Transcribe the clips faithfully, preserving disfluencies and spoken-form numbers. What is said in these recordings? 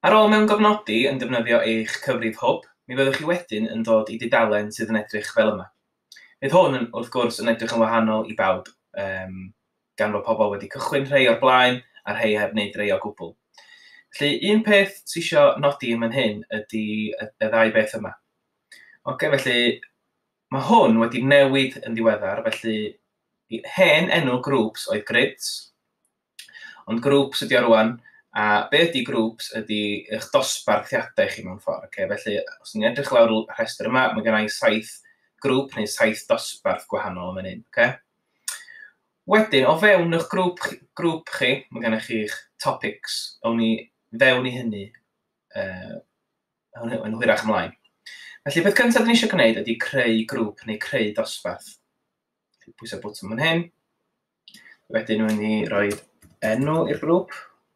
Ar ôl mewn gofnodi yn defnyddio eich cyfrif hwb, mi fyddwch chi wedyn yn dod i dudalen sydd yn edrych fel yma. Bydd hwn, yn, wrth gwrs, yn edrych yn wahanol i bawb, um, gan fod pobl wedi cychwyn rhai o'r blaen a rhai heb wneud rhai o gwbl. Felly, un peth sy'n eisiau nodi yn fan hyn ydy y, y ddau beth yma. Okay, felly, mae hwn wedi newid yn ddiweddar, felly hen enw grŵps oedd grids, ond grŵps ydi o rwan, a be ydi grŵps ydi eich dosbarthiadau chi mewn ffordd. Okay? Felly, os ni'n edrych lawr y rhestr yma, mae gen i saith grŵp neu saith dosbarth gwahanol yn fan hyn. Okay? Wedyn, o fewn eich grŵp, grŵp chi, mae gennych chi'ch topics, awn ni fewn i hynny uh, yn hwyrach ymlaen. Felly, beth cyntaf ni eisiau gwneud ydy creu grŵp neu creu dosbarth. Pwysau bwtwm yn hyn. Wedyn, nhw'n ni roi enw i'r grŵp.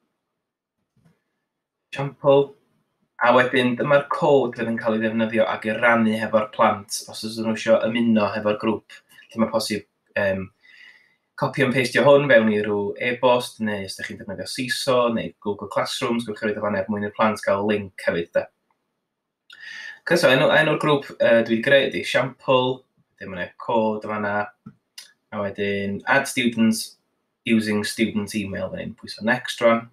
Example. A wedyn, dyma'r cod fydd yn cael ei ddefnyddio ag i rannu hefo'r plant os ydyn nhw eisiau ymuno hefo'r grŵp. Lle mae posib um, copio and pasteio hwn fewn i ryw e-bost, neu os ydych chi'n defnyddio Seeso, neu Google Classrooms, gwrwch chi roed o fan er mwyn i'r plant gael link hefyd. Da. So, enw'r enw grŵp uh, dwi wedi greu ydy Example, dim yn eich cod o fanna, a wedyn add students using student email fan hyn, pwyso next rwan.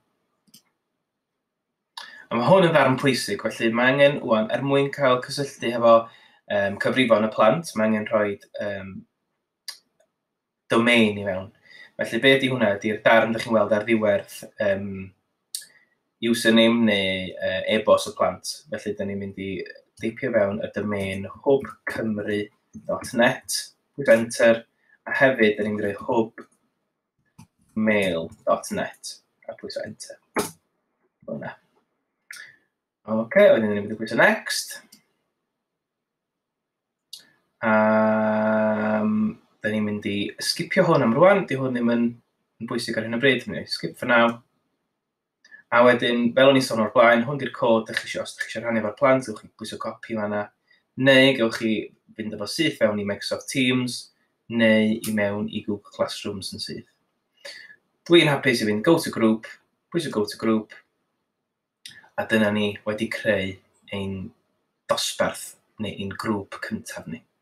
A mae hwn yn ddarn pwysig, felly mae angen, wan, er mwyn cael cysylltu hefo um, cyfrifon y plant, mae angen rhoi um, domain i fewn. Felly be ydy hwnna? Ydy'r darn ydych chi'n weld ar ddiwedd um, username neu uh, e-bost y plant. Felly da ni'n mynd i deipio fewn y domain hubcymru dot net, pwyso enter, a hefyd da ni'n greu hubmail dot net, a pwyso enter. Hwna. Ok, wedyn ni'n mynd i pwyso next. Um, da ni'n mynd i skipio hwn am rwan, di hwn ddim yn, yn bwysig ar hyn o bryd, ni'n skip for now. A wedyn, fel o'n i sôn o'r blaen, hwn di'r cod ydych chi eisiau, os ydych chi eisiau rhannu efo'r plant, gewch chi pwyso copi fanna, neu gewch chi fynd efo syth fewn i Microsoft Teams, neu i mewn i Google Classrooms yn syth. Dwi'n hapus i fynd go to group, pwyso go to group, a dyna ni wedi creu ein dosbarth neu ein grŵp cyntaf ni.